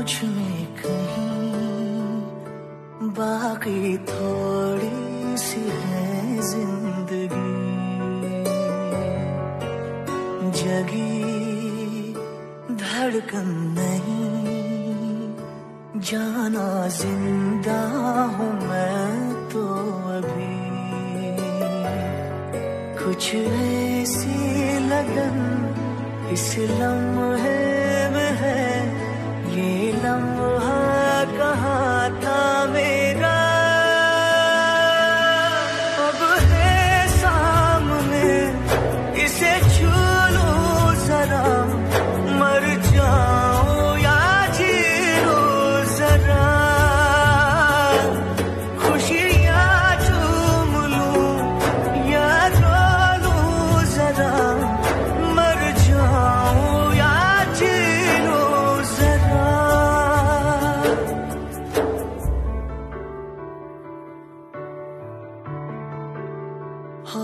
मुझ में कहीं बाकी थोड़ी सी है जिंदगी, जगी धड़कन नहीं, जाना जिंदा हूँ मैं तो अभी। कुछ ऐसी लगन इस लम्हे में है, ये लम्हा कहाँ था मेरा, अब है सामने, इसे छू लूं जरा, मर जाऊं या जी लूं जरा, खुशियाँ चूम लूं या रो लूं जरा, मर जाऊं या जी लूं जरा। हो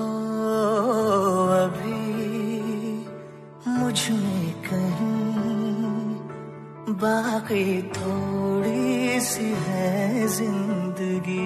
अभी मुझ में कहीं बाकी थोड़ी सी है जिंदगी।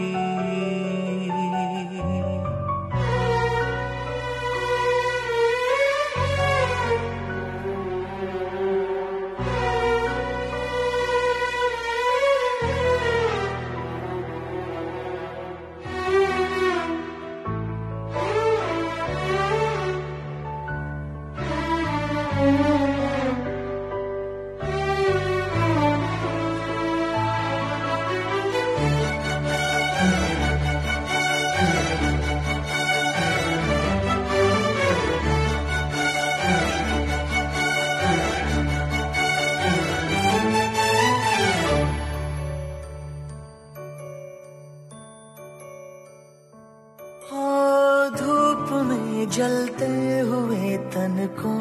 धूप में जलते हुए तन को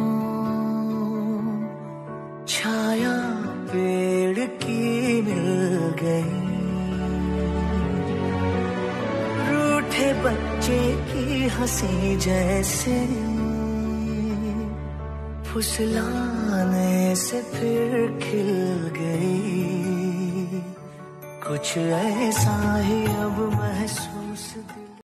छाया पेड़ की मिल गई, रूठे बच्चे की हंसी जैसे फुसलाने से फिर खिल गई। कुछ ऐसा ही अब महसूस